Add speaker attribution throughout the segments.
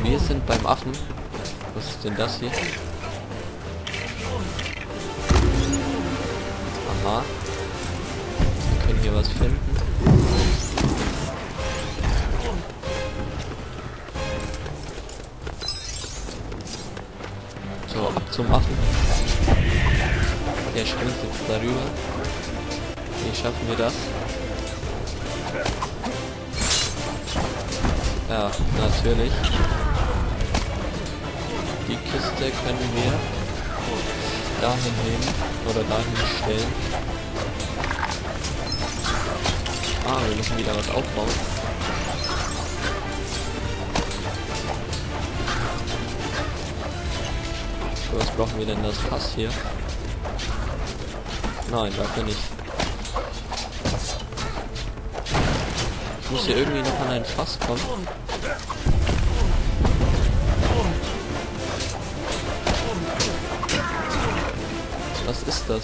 Speaker 1: Wir sind beim Affen. Was ist denn das hier? Aha. Wir können hier was finden. So, ab zum Affen. Der springt jetzt darüber. Wie schaffen wir das? Ja, natürlich. Die Kiste können wir dahin nehmen oder dahin stellen. Ah, wir müssen wieder was aufbauen. Für was brauchen wir denn das Fass hier? Nein, dafür nicht. Ich muss hier irgendwie noch an ein Fass kommen. Was ist das?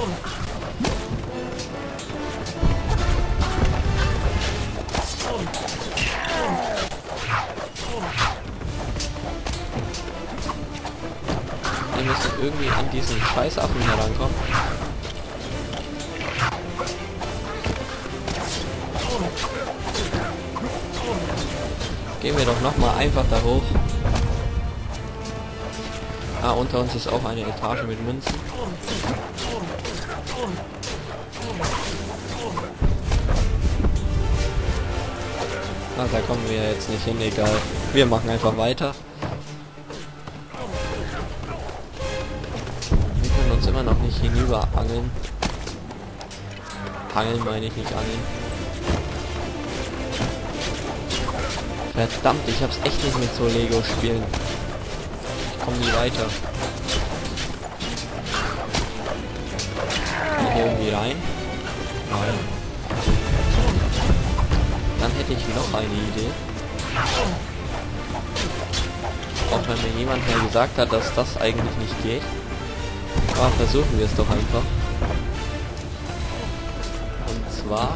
Speaker 1: Wir müssen irgendwie an diesen Scheißaffen herankommen. Gehen wir doch nochmal einfach da hoch. Ah, unter uns ist auch eine Etage mit Münzen. Ah, da kommen wir jetzt nicht hin, egal. Wir machen einfach weiter. Wir können uns immer noch nicht hinüber angeln. Angeln meine ich, nicht angeln. Verdammt, ich hab's echt nicht mit so Lego-Spielen. Ich komme nie weiter. Kann ich hier irgendwie rein? Nein. Dann hätte ich noch eine Idee. Auch wenn mir jemand mal gesagt hat, dass das eigentlich nicht geht. Aber versuchen wir es doch einfach. Und zwar...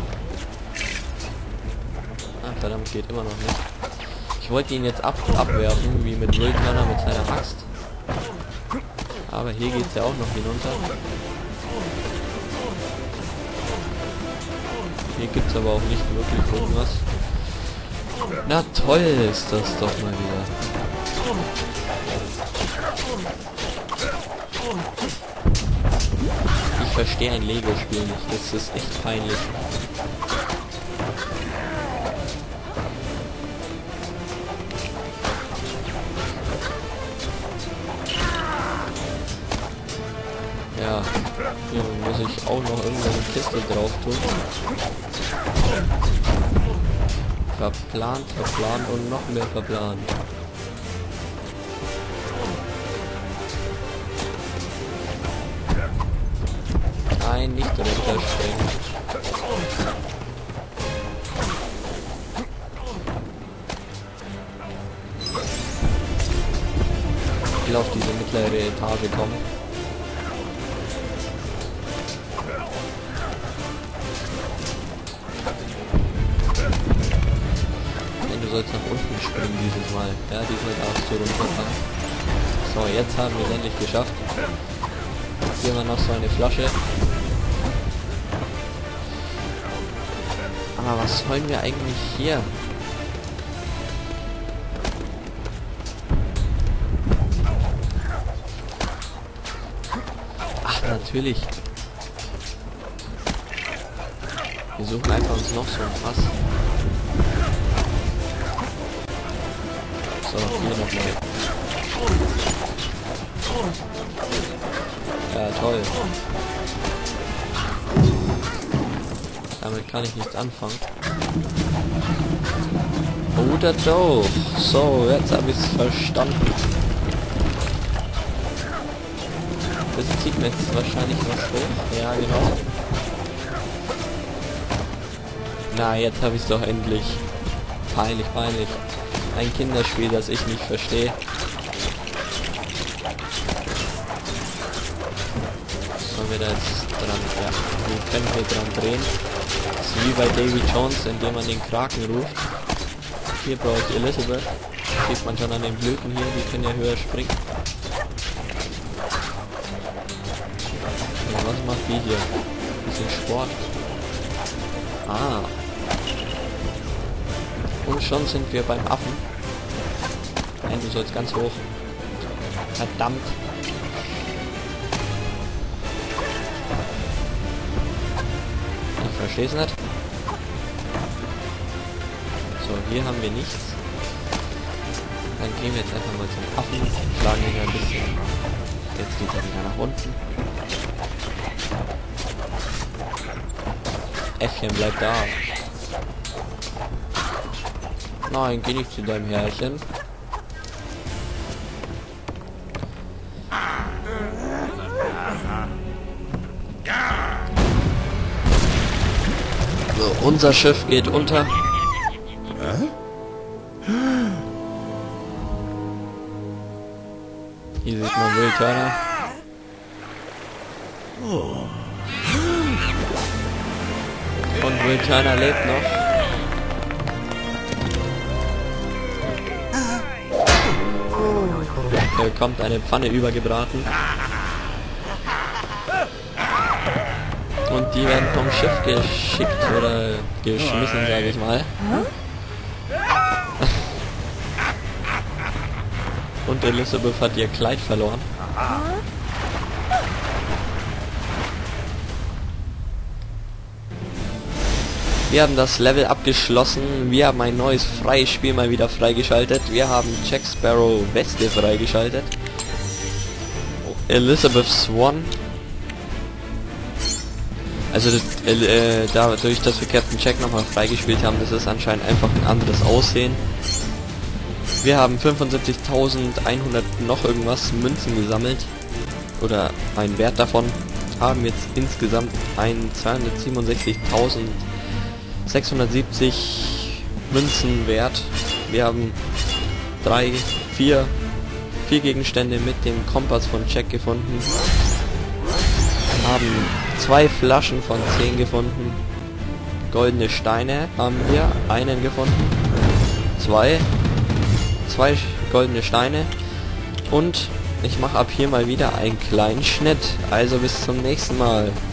Speaker 1: Ah, verdammt, geht immer noch nicht. Ich wollte ihn jetzt abwerfen, wie mit Mülltonner mit seiner Axt. Aber hier geht es ja auch noch hinunter. Hier gibt es aber auch nicht wirklich irgendwas. Na toll ist das doch mal wieder. Ich verstehe ein Lego-Spiel nicht. Das ist echt peinlich. Ja, hier muss ich auch noch irgendeine Kiste drauf tun. Verplant, verplant und noch mehr verplant. Nein, nicht runterspringen. Ich will auf diese mittlere Etage kommen. Du sollst nach unten springen dieses Mal. Ja, diesmal darfst du runterkommen. So, jetzt haben wir es endlich geschafft. Hier haben wir noch so eine Flasche. Aber was wollen wir eigentlich hier? Ach, natürlich. Wir suchen einfach uns noch so ein Fass. So, hier nochmal. Ja, toll. Damit kann ich nichts anfangen. Oder doch. So, jetzt habe ich es verstanden. Das zieht mir jetzt wahrscheinlich was hoch. Ja, genau. Na, jetzt habe ich es doch endlich. Peinlich, peinlich. Ein Kinderspiel, das ich nicht verstehe. Sollen wir da jetzt dran? Ja, wir können hier dran drehen. Das ist wie bei Davy Jones, indem man den Kraken ruft. Hier brauche ich Elizabeth. sieht man schon an den Blüten hier, die können ja höher springen. Ja, was macht die hier? Bisschen Sport. Ah. Und schon sind wir beim Affen. Nein, du sollst ganz hoch. Verdammt. Ich verstehe es nicht. So, hier haben wir nichts. Dann gehen wir jetzt einfach mal zum Affen, schlagen ihn ein bisschen. Jetzt geht er wieder nach unten. Äffchen, bleib da. Nein, geh nicht zu deinem Herrchen. So, unser Schiff geht unter. Hier sieht man Will Turner. Und Will Turner lebt noch. Hier kommt eine Pfanne übergebraten. Und die werden vom Schiff geschickt oder geschmissen, sage ich mal. Und Elizabeth hat ihr Kleid verloren. Wir haben das Level abgeschlossen. Wir haben ein neues freies Spiel mal wieder freigeschaltet. Wir haben Jack Sparrow Weste freigeschaltet. Elizabeth Swan. Also dadurch, dass wir Captain Jack nochmal freigespielt haben, das ist anscheinend einfach ein anderes Aussehen. Wir haben 75.100 noch irgendwas Münzen gesammelt. Oder einen Wert davon. Haben jetzt insgesamt einen 267.670 Münzen Wert. Wir haben vier Gegenstände mit dem Kompass von Jack gefunden. Haben 2 Flaschen von 10 gefunden. Goldene Steine haben wir einen gefunden. Zwei goldene Steine. Und ich mache ab hier mal wieder einen kleinen Schnitt. Also bis zum nächsten Mal.